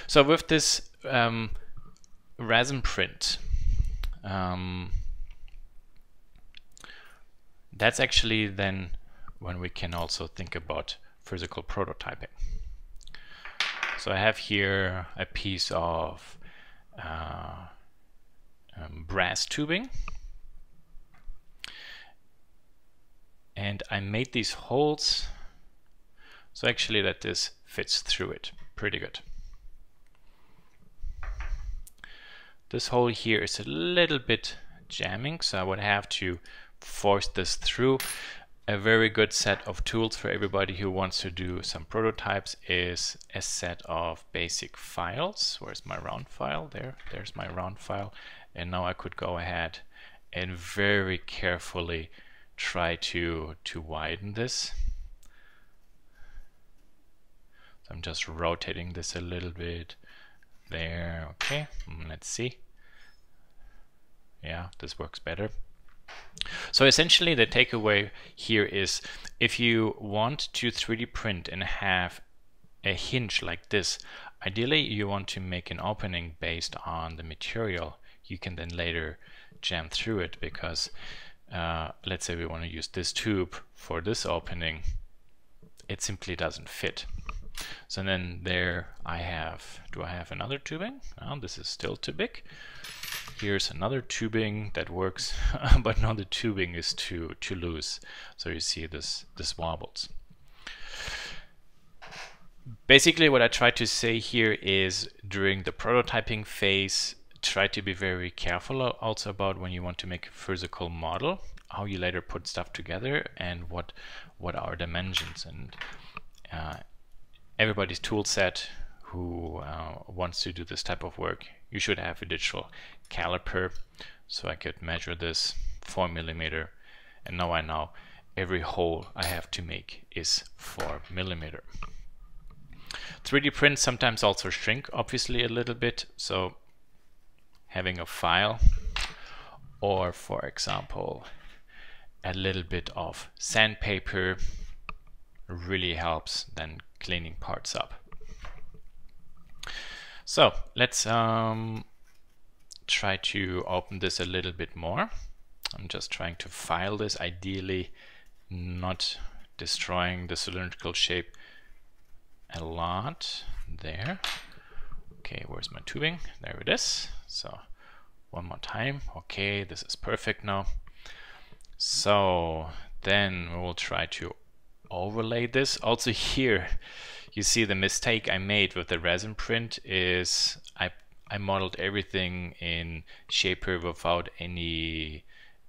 So with this resin print, that's actually then when we can also think about physical prototyping. So I have here a piece of brass tubing, and I made these holes so actually that this fits through it pretty good. This hole here is a little bit jamming, so I would have to force this through. A very good set of tools for everybody who wants to do some prototypes is a set of basic files. Where's my round file? There's my round file. And now I could go ahead and very carefully try to widen this. So I'm just rotating this a little bit. There, okay, let's see. Yeah, this works better. So essentially the takeaway here is if you want to 3D print and have a hinge like this, ideally you want to make an opening based on the material. You can then later jam through it because let's say we want to use this tube for this opening, it simply doesn't fit. So then there I have, do I have another tubing? Oh, this is still too big. Here's another tubing that works, but now the tubing is too loose. So you see this wobbles. Basically what I try to say here is during the prototyping phase, try to be very careful also about when you want to make a physical model, how you later put stuff together and what are dimensions. And everybody's tool set who wants to do this type of work, you should have a digital caliper, so I could measure this 4 mm, and now I know every hole I have to make is 4 mm. 3D prints sometimes also shrink obviously a little bit, so having a file or for example a little bit of sandpaper really helps then cleaning parts up. So let's try to open this a little bit more. I'm just trying to file this, ideally not destroying the cylindrical shape a lot. There. Okay, where's my tubing? There it is. So one more time. Okay, this is perfect now. So then we will try to overlay this. Also here you see the mistake I made with the resin print is I modeled everything in Shaper without any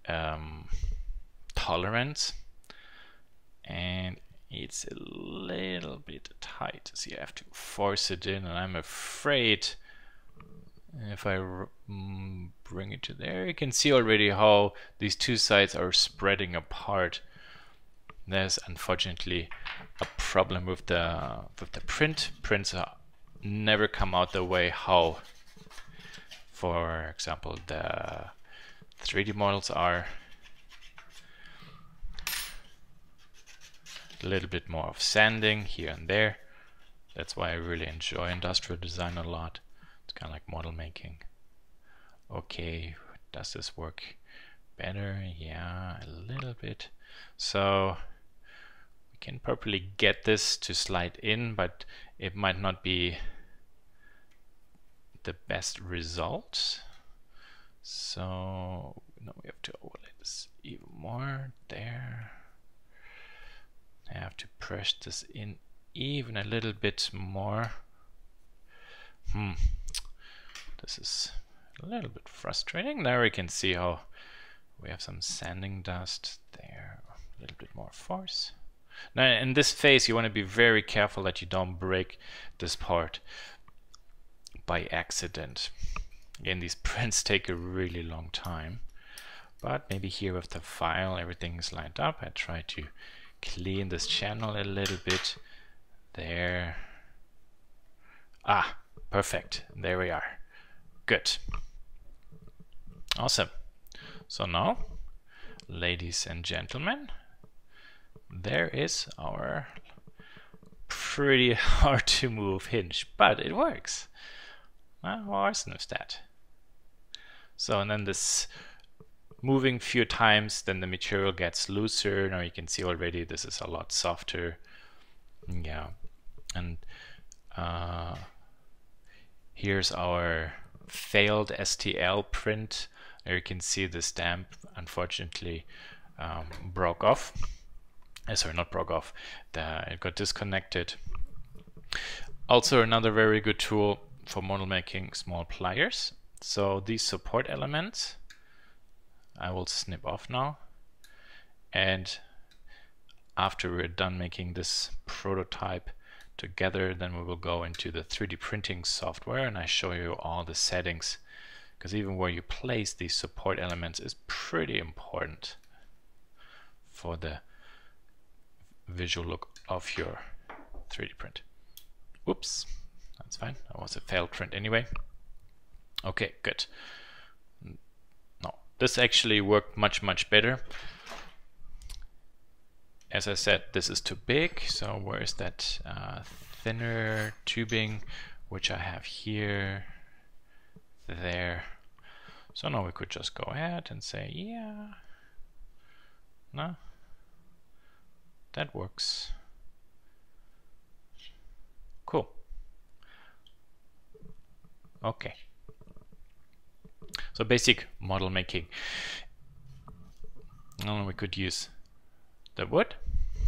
tolerance, and it's a little bit tight, so you have to force it in, and I'm afraid if I bring it to there, you can see already how these two sides are spreading apart. There's unfortunately a problem with the print. Prints never come out the way how, for example, the 3D models are. A little bit more of sanding here and there. That's why I really enjoy industrial design a lot. It's kind of like model making. Okay, does this work better? Yeah, a little bit. So we can properly get this to slide in, but it might not be the best result. So now we have to overlay this even more there. I have to press this in even a little bit more. This is a little bit frustrating. Now we can see how we have some sanding dust there. A little bit more force. Now in this phase you want to be very careful that you don't break this part by accident. Again, these prints take a really long time, but maybe here with the file everything is lined up. I try to clean this channel a little bit. There. Ah, perfect. There we are. Good. Awesome. So now, ladies and gentlemen, there is our pretty hard to move hinge, but it works. Or that. So, and then this moving few times, then the material gets looser. Now you can see already this is a lot softer. Yeah, and here's our failed STL print. There you can see the stamp unfortunately broke off. Sorry, not broke off. It got disconnected. Also, another very good tool for model making: small pliers. So these support elements I will snip off now, and after we're done making this prototype together, then we will go into the 3D printing software and I show you all the settings, because even where you place these support elements is pretty important for the visual look of your 3D print. Oops, that's fine. That was a failed print anyway. Okay, good. No, this actually worked much better. As I said, this is too big, so where is that thinner tubing, which I have here, there. So now we could just go ahead and say, yeah, no, that works. Cool. Okay. So basic model making. Now we could use the wood,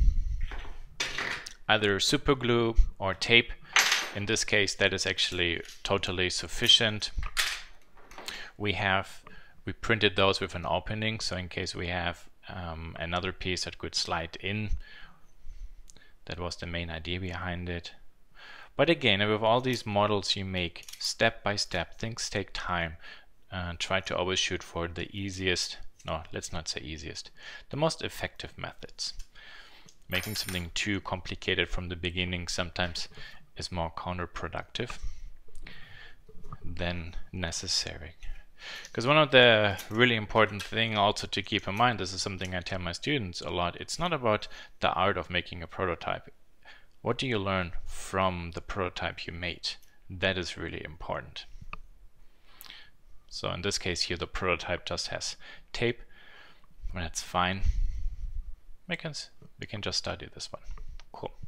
either super glue or tape. In this case, that is actually totally sufficient. We printed those with an opening, so in case we have another piece that could slide in. That was the main idea behind it. But again, with all these models you make step by step, things take time. Try to always shoot for the easiest, no, let's not say easiest, the most effective methods. Making something too complicated from the beginning sometimes is more counterproductive than necessary. Because one of the really important thing also to keep in mind, this is something I tell my students a lot, it's not about the art of making a prototype. What do you learn from the prototype you made? That is really important. So in this case here, the prototype just has tape. That's fine. We can just study this one. Cool.